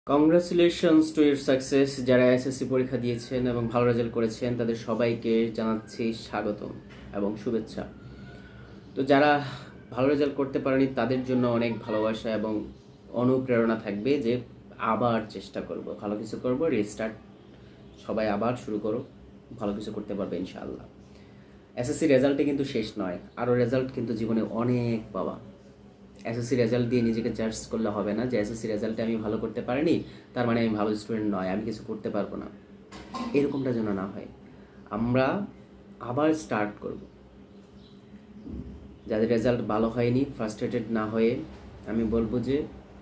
Congratulations to your success. যারা SSC পরীক্ষা দিয়েছেন এবং ভালো রেজাল্ট করেছেন তাদের সবাইকে জানাচ্ছি স্বাগতম এবং শুভেচ্ছা। তো যারা ভালো রেজাল্ট করতে পারেনি তাদের জন্য অনেক ভালোবাসা এবং অনুপ্রেরণা থাকবে যে আবার চেষ্টা করব, ভালো কিছু করব, রিস্টার্ট। সবাই আবার শুরু করো, ভালো কিছু করতে পারবে ইনশাআল্লাহ। এসএসসি রেজাল্টে কিন্তু শেষ নয়, আরও রেজাল্ট কিন্তু জীবনে অনেক পাওয়া। এসএসসি রেজাল্ট দিয়ে নিজেকে জাজ করলে হবে না যে এসএসসি রেজাল্টে আমি ভালো করতে পারিনি তার মানে আমি ভালো স্টুডেন্ট নয়, আমি কিছু করতে পারবো না। এরকমটা যেন না হয়, আমরা আবার স্টার্ট করব। যাদের রেজাল্ট ভালো হয়নি ফ্রাস্ট্রেটেড না হয়ে আমি বলবো যে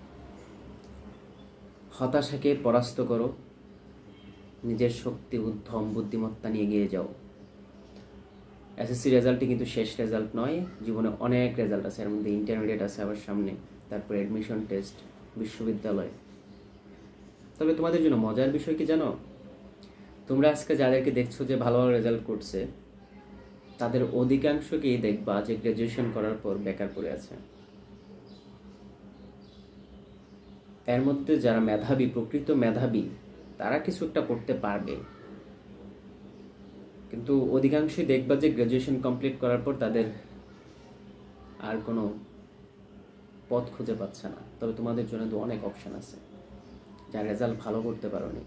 হতাশাকে পরাস্ত করো, নিজের শক্তি, উদ্যম, বুদ্ধিমত্তা নিয়ে এগিয়ে যাও। এসএসসি রেজাল্টই কিন্তু শেষ রেজাল্ট নয়, জীবনে অনেক রেজাল্ট আছে, এর মধ্যে ইন্টারমিডিয়েট আছে আবার সামনে, তারপরে অ্যাডমিশন টেস্ট, বিশ্ববিদ্যালয়। তবে তোমাদের জন্য মজার বিষয় কি জানো, তোমরা আজকে যাদেরকে দেখছো যে ভালো ভালো রেজাল্ট করছে তাদের অধিকাংশকেই দেখবা যে গ্র্যাজুয়েশন করার পর বেকার পড়ে আছে। এর মধ্যে যারা মেধাবী, প্রকৃত মেধাবী, তারা কিছু একটা করতে পারবে, কিন্তু অধিকাংশই দেখবা যে গ্র্যাজুয়েশন কমপ্লিট করার পর তাদের আর কোনো পথ খুঁজে পাচ্ছে না। তবে তোমাদের জন্য তো অনেক অপশন আছে। যারা রেজাল্ট ভালো করতে পারোনি,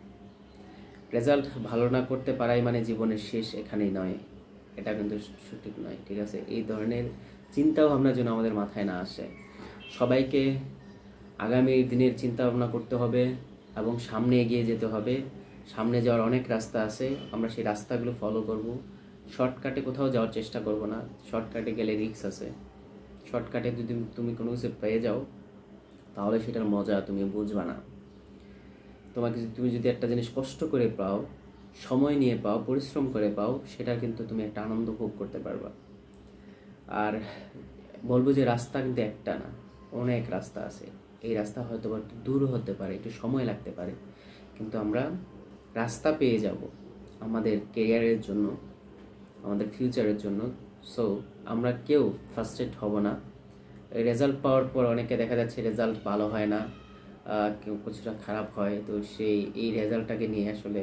রেজাল্ট ভালো না করতে পারাই মানে জীবনের শেষ এখানেই নয়, এটা কিন্তু সঠিক নয়, ঠিক আছে? এই ধরনের চিন্তা ভাবনা যেন আমাদের মাথায় না আসে। সবাইকে আগামী দিনের চিন্তা ভাবনা করতে হবে এবং সামনে এগিয়ে যেতে হবে। সামনে যাওয়ার অনেক রাস্তা আছে, আমরা সেই রাস্তাগুলো ফলো করব। শর্টকাটে কোথাও যাওয়ার চেষ্টা করব না, শর্টকাটে গেলে রিস্ক আছে। শর্টকাটে যদি তুমি কোনো কিছু পেয়ে যাও তাহলে সেটার মজা তুমি বুঝবা না। তুমি যদি একটা জিনিস কষ্ট করে পাও, সময় নিয়ে পাও, পরিশ্রম করে পাও, সেটা কিন্তু তুমি একটা আনন্দ ভোগ করতে পারবা। আর বলবো যে রাস্তা কিন্তু একটা না, অনেক রাস্তা আছে। এই রাস্তা হয়তো একটু দূর হতে পারে, একটু সময় লাগতে পারে, কিন্তু আমরা রাস্তা পেয়ে যাব আমাদের কেরিয়ারের জন্য, আমাদের ফিউচারের জন্য। সো আমরা কেউ ফ্রাস্ট্রেট হব না। রেজাল্ট পাওয়ার পর অনেকে দেখা যাচ্ছে রেজাল্ট ভালো হয় না, কেউ কিছুটা খারাপ হয়, তো এই রেজাল্টটাকে নিয়ে আসলে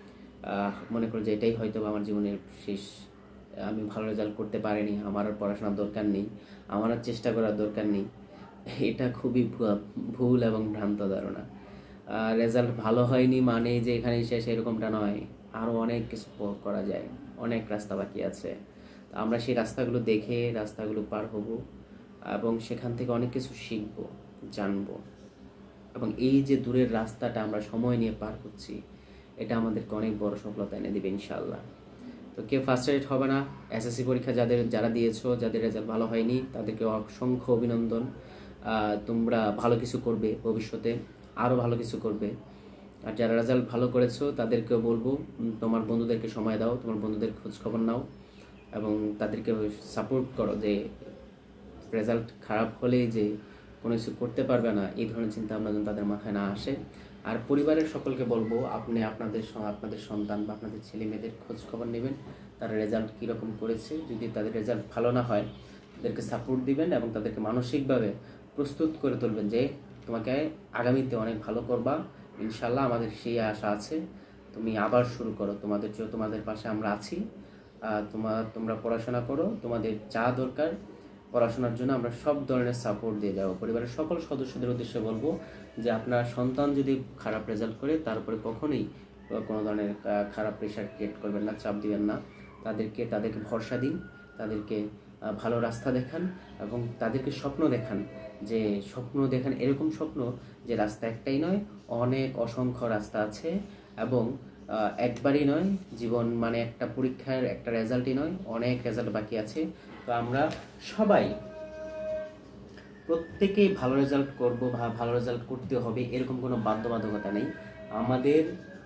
মনে করো যে এটাই হয়তো আমার জীবনের শেষ, আমি ভালো রেজাল্ট করতে পারিনি, আমার আর পড়াশোনার দরকার নেই, আমার আর চেষ্টা করার দরকার নেই। এটা খুবই ভুল এবং ভ্রান্ত ধারণা। রেজাল্ট ভালো হয়নি মানে যে এখানেই শেষ এরকমটা নয়, আরও অনেক কিছু করা যায়, অনেক রাস্তা বাকি আছে। আমরা সেই রাস্তাগুলো দেখে রাস্তাগুলো পার হব এবং সেখান থেকে অনেক কিছু শিখব, জানব। এবং এই যে দূরের রাস্তাটা আমরা সময় নিয়ে পার করছি, এটা আমাদেরকে অনেক বড় সফলতা এনে দেবে ইনশাআল্লাহ। তো কেউ ফ্রাস্ট্রেটেড হবে না। এসএসসি পরীক্ষা যারা দিয়েছো, যাদের রেজাল্ট ভালো হয়নি, তাদেরকে অসংখ্য অভিনন্দন। তোমরা ভালো কিছু করবে, ভবিষ্যতে আরও ভালো কিছু করবে। আর যারা রেজাল্ট ভালো করেছো তাদেরকেও বলবো তোমার বন্ধুদেরকে সময় দাও, তোমার বন্ধুদের খোঁজ খবর নাও এবং তাদেরকে সাপোর্ট করো। যে রেজাল্ট খারাপ হলেই যে কোনো কিছু করতে পারবে না, এই ধরনের চিন্তা ভাবনা যেন তাদের মাথায় না আসে। আর পরিবারের সকলকে বলবো আপনি আপনাদের সন্তান বা আপনাদের ছেলে মেয়েদের খোঁজ খবর নেবেন, তারা রেজাল্ট কীরকম করেছে। যদি তাদের রেজাল্ট ভালো না হয় তাদেরকে সাপোর্ট দিবেন এবং তাদেরকে মানসিকভাবে প্রস্তুত করে তুলবেন যে তোমাকে আগামীতে অনেক ভালো করবা ইনশাল্লাহ, আমাদের সেই আশা আছে। তুমি আবার শুরু করো, তোমাদের পাশে আমরা আছি। তোমরা পড়াশোনা করো, তোমাদের যা দরকার পড়াশোনার জন্য আমরা সব ধরনের সাপোর্ট দিয়ে যাবো। পরিবারের সকল সদস্যদের উদ্দেশ্যে বলবো যে আপনার সন্তান যদি খারাপ রেজাল্ট করে তারপরে কখনোই কোনো ধরনের খারাপ প্রেশার ক্রিয়েট করবেন না, চাপ দিবেন না। তাদেরকে ভরসা দিন, তাদেরকে ভালো রাস্তা দেখান এবং তাদেরকে স্বপ্ন দেখান। এরকম স্বপ্ন যে রাস্তা একটাই নয়, অনেক অসংখ্য রাস্তা আছে এবং একবারই নয়, জীবন মানে একটা পরীক্ষার একটা রেজাল্টই নয়, অনেক রেজাল্ট বাকি আছে। তো আমরা সবাই প্রত্যেকেই ভালো রেজাল্ট করবো বা ভালো রেজাল্ট করতে হবে এরকম কোনো বাধ্যবাধকতা নেই। আমাদের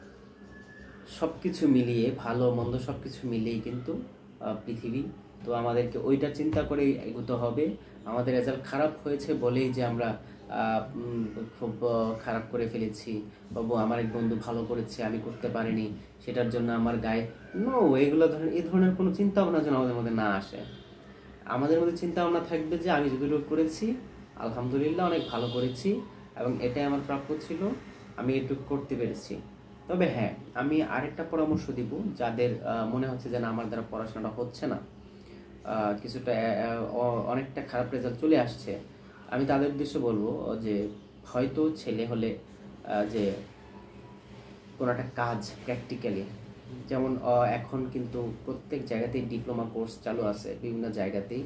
সব কিছু মিলিয়ে, ভালো মন্দ সব কিছু মিলিয়েই কিন্তু পৃথিবী। তো আমাদেরকে ওইটা চিন্তা করেই এগোতে হবে। আমাদের রেজাল্ট খারাপ হয়েছে বলেই যে আমরা খুব খারাপ করে ফেলেছি, বাবু আমার এক বন্ধু ভালো করেছে আমি করতে পারিনি, সেটার জন্য আমার গায়ে এই ধরনের কোনো চিন্তা ভাবনা যেন আমাদের মধ্যে না আসে। আমাদের মধ্যে চিন্তা ভাবনা থাকবে যে আমি যতটুকু করেছি আলহামদুলিল্লাহ অনেক ভালো করেছি, এবং এটাই আমার প্রাপ্য ছিল, আমি এটুকু করতে পেরেছি। তবে হ্যাঁ, আমি আরেকটা পরামর্শ দিব, যাদের মনে হচ্ছে যে না আমার দ্বারা পড়াশোনাটা হচ্ছে না, কিছুটা অনেকটা খারাপ রেজাল্ট চলে আসছে, আমি তাদের উদ্দেশ্যে বলবো যে হয়তো ছেলে হলে যে কোনো একটা কাজ প্র্যাকটিক্যালি, যেমন এখন কিন্তু প্রত্যেক জায়গাতেই ডিপ্লোমা কোর্স চালু আছে, বিভিন্ন জায়গাতেই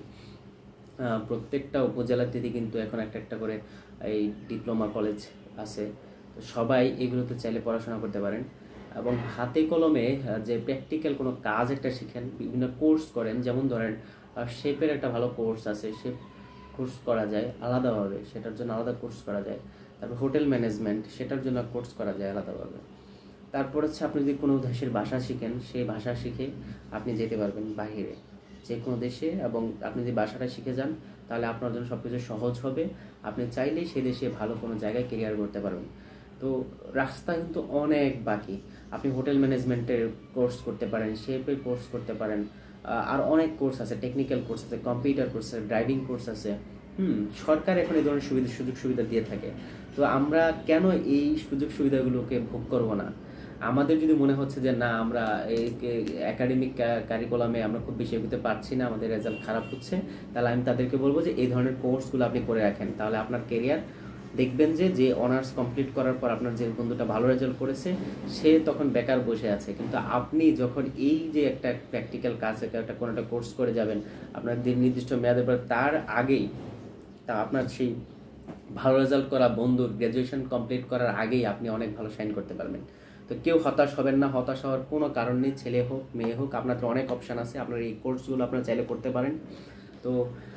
প্রত্যেকটা উপজেলাতেই কিন্তু এখন একটা একটা করে এই ডিপ্লোমা কলেজ আছে। তো সবাই এগুলোতে চাইলে পড়াশোনা করতে পারেন এবং হাতে কলমে যে প্র্যাকটিক্যাল কোনো কাজ একটা শিখেন, বিভিন্ন কোর্স করেন। যেমন ধরেন শেপের একটা ভালো কোর্স আছে, শেপ কোর্স করা যায় আলাদাভাবে, সেটার জন্য আলাদা কোর্স করা যায়। তারপর হোটেল ম্যানেজমেন্ট, সেটার জন্য কোর্স করা যায় আলাদাভাবে। তারপর হচ্ছে আপনি যদি কোনো দেশের ভাষা শিখেন, সেই ভাষা শিখে আপনি যেতে পারবেন বাহিরে যে কোনো দেশে, এবং আপনি যদি ভাষাটা শিখে যান তাহলে আপনার জন্য সব কিছু সহজ হবে। আপনি চাইলেই সেই দেশে ভালো কোনো জায়গায় কেরিয়ার করতে পারবেন। তো রাস্তা কিন্তু অনেক বাকি। আপনি হোটেল ম্যানেজমেন্টের কোর্স করতে পারেন, শেপের কোর্স করতে পারেন, আর অনেক কোর্স আছে, টেকনিক্যাল কোর্স আছে, কম্পিউটার কোর্স আছে, ড্রাইভিং কোর্স আছে। সরকার এখন এই ধরনের সুযোগ সুবিধা দিয়ে থাকে। তো আমরা কেন এই সুযোগ সুবিধাগুলোকে ভোগ করব না? আমাদের যদি মনে হচ্ছে যে না আমরা এই একাডেমিক কারিকুলামে আমরা খুব বেশি এগোতে পারছি না, আমাদের রেজাল্ট খারাপ হচ্ছে, তাহলে আমি তাদেরকে বলবো যে এই ধরনের কোর্সগুলো আপনি করে রাখেন। তাহলে আপনার কেরিয়ার দেখবেন যে অনার্স কমপ্লিট করার পর আপনার যে বন্ধুটা ভালো রেজাল্ট করেছে সে তখন বেকার বসে আছে, কিন্তু আপনি যখন এই যে একটা প্র্যাকটিক্যাল কাজ, একটা কোনো একটা কোর্স করে যাবেন আপনার নির্দিষ্ট মেয়াদের পর, তার আগেই তা আপনার সেই ভালো রেজাল্ট করা বন্ধুর গ্র্যাজুয়েশন কমপ্লিট করার আগেই আপনি অনেক ভালো শাইন করতে পারবেন। তো কেউ হতাশ হবেন না, হতাশ হওয়ার কোনো কারণ নেই। ছেলে হোক মেয়ে হোক, আপনাদের অনেক অপশান আছে, আপনার এই কোর্সগুলো আপনারা চাইলে করতে পারেন। তো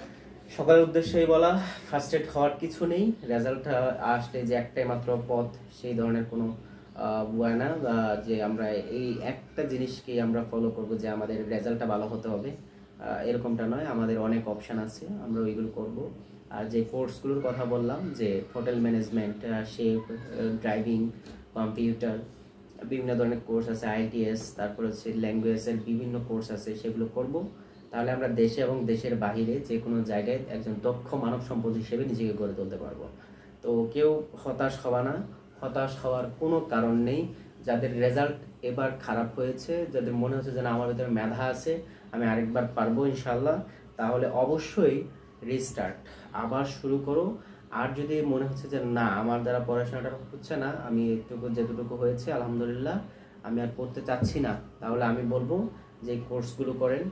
সকালের উদ্দেশ্যেই বলা, ফ্রাস্ট্রেট হওয়ার কিছু নেই। রেজাল্ট আসলে যে একটাই মাত্র পথ, সেই ধরনের কোনো বয় না যে আমরা এই একটা জিনিসকেই আমরা ফলো করব যে আমাদের রেজাল্টটা ভালো হতে হবে, এরকমটা নয়। আমাদের অনেক অপশান আছে, আমরা ওইগুলো করব। আর যে কোর্সগুলোর কথা বললাম, যে hotel management, chef, driving, computer, বিভিন্ন ধরনের কোর্স আছে, আইটিএস, তারপর হচ্ছে ল্যাঙ্গুয়েজের বিভিন্ন কোর্স আছে, সেগুলো করব। তাহলে আমরা দেশে এবং দেশের বাহিরে যে কোনো জায়গায় একজন দক্ষ মানব সম্পদ হিসেবে নিজেকে গড়ে তুলতে পারবো। তো কেউ হতাশ হওয়া না, হতাশ হওয়ার কোনো কারণ নেই। যাদের রেজাল্ট এবার খারাপ হয়েছে, যাদের মনে হচ্ছে যে না আমার ভিতরে মেধা আছে, আমি আরেকবার পারবো ইনশাল্লাহ, তাহলে অবশ্যই রিস্টার্ট, আবার শুরু করো। আর যদি মনে হচ্ছে যে না আমার দ্বারা পড়াশোনাটা হচ্ছে না, আমি যেটুকু হয়েছে আলহামদুলিল্লাহ, আমি আর পড়তে চাচ্ছি না, তাহলে আমি বলবো যে কোর্সগুলো করেন।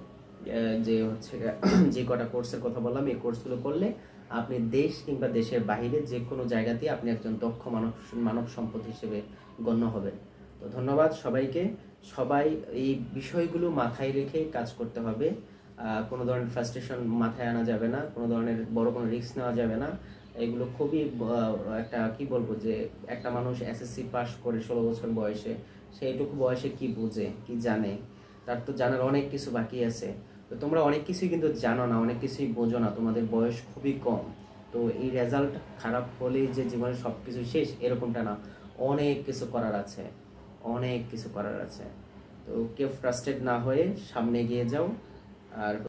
যে হচ্ছে যে কটা কোর্সের কথা বললাম, এই কোর্সগুলো করলে আপনি দেশ কিংবা দেশের বাইরে যে কোনো জায়গাতেই আপনি একজন দক্ষ মানব সম্পদ হিসেবে গণ্য হবেন। তো ধন্যবাদ সবাইকে। সবাই এই বিষয়গুলো মাথায় রেখে কাজ করতে হবে। কোনো ধরনের ফ্রাস্ট্রেশন মাথায় আনা যাবে না, কোনো ধরনের বড় কোনো রিস্ক নেওয়া যাবে না। এগুলো খুবই একটা কি বলবো, যে একটা মানুষ এসএসসি পাস করে 16 বছর বয়সে, সেইটুকু বয়সে কি বুঝে কি জানে, তার তো জানার অনেক কিছু বাকি আছে। তো তোমরা অনেক কিছুই কিন্তু জানো না, অনেক কিছুই বোঝো না, তোমাদের বয়স খুবই কম। তো এই রেজাল্ট খারাপ হলেই যে জীবনে সব কিছু শেষ এরকমটা না, অনেক কিছু করার আছে, অনেক কিছু করার আছে। তো কেউ ফ্রাস্ট্রেট না হয়ে সামনে এগিয়ে যাও। আর